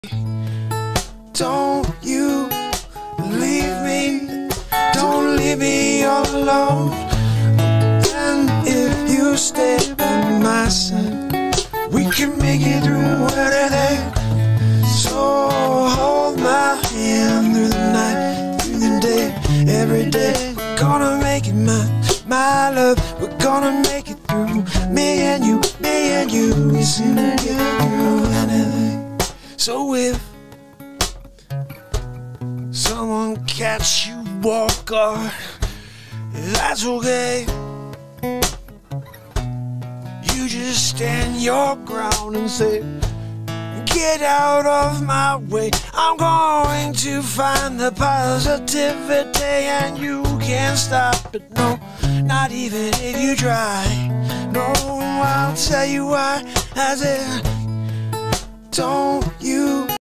Don't you leave me, don't leave me all alone. And if you stay by my side, we can make it through anything. So hold my hand through the night, through the day, every day. We're gonna make it, my love. We're gonna make it through. Me and you, we seem to get through anything. So if someone catch you walk off, that's okay. You just stand your ground and say, get out of my way. I'm going to find the positivity, and you can't stop it, no, not even if you try. No, I'll tell you why. I said, don't you